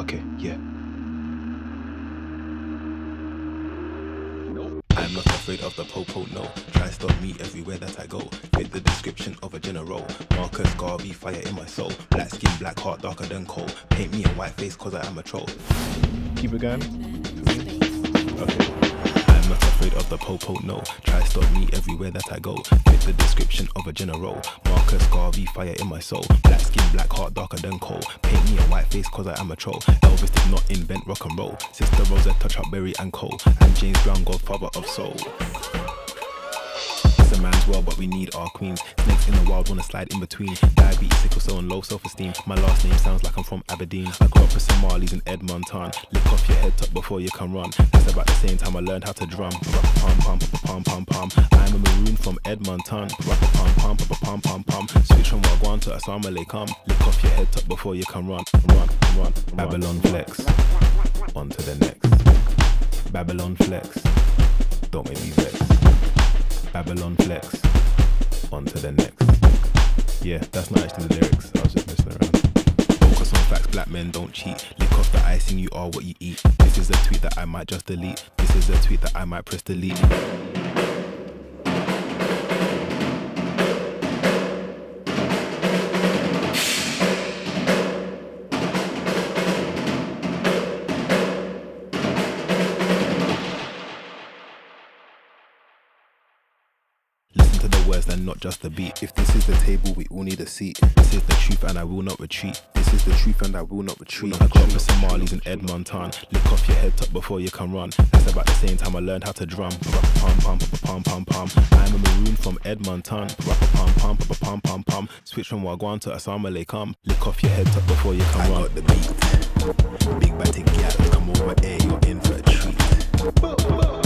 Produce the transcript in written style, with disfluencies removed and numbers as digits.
Okay, yeah. I'm not afraid of the popo, no. Try stop me everywhere that I go. Fit the description of a general. Marcus Garvey, fire in my soul. Black skin, black heart, darker than coal. Paint me a white face cause I am a troll. Keep it going. Okay. I'm not afraid of the popo, no. Try stop me everywhere that I go. Fit the description of a general. Marcus Garvey, fire in my soul. Black skin, black heart, darker than coal. Paint me a white face cause I am a troll. Elvis did not invent rock and roll. Sister Rosetta, Chuckberry and Cole. And James Brown, godfather of soul. It's a man's world, but we need our queens. Snakes in the wild wanna slide in between. Diabetes, sickle cell and low self-esteem. My last name sounds like I'm from Aberdeen. I grew up with Somalis in Edmonton. Lick off your head top before you can run. That's about the same time I learned how to drum. Pum pum pum pum pum. I'm a maroon from Edmonton. Pum pum pum pum pum. Switch from Wagwan to Assalamu alaikum. Lick off your head top before you can run. Run. Babylon flex. On to the next. Babylon flex. Don't make me vex. Babylon flex. On to the next. Yeah, that's not actually the lyrics. I was just messing around. Focus on facts, black men don't cheat. Lick off the icing, you are what you eat. This is a tweet that I might just delete. This is a tweet that I might press delete. And not just the beat. If this is the table, we all need a seat. This is the truth and I will not retreat. This is the truth and I will not retreat. I grew up with Somalis in Edmonton. Lick off your head top before you can run. That's about the same time I learned how to drum. Pum pum pum pum pum. I'm a maroon from Edmonton. Pum pum pum pum pum. Switch from Wagwan to Assalamu alaikum. Lick off your head top before you can run. I got the beat. Big batty gal, come over here, you're in for a treat.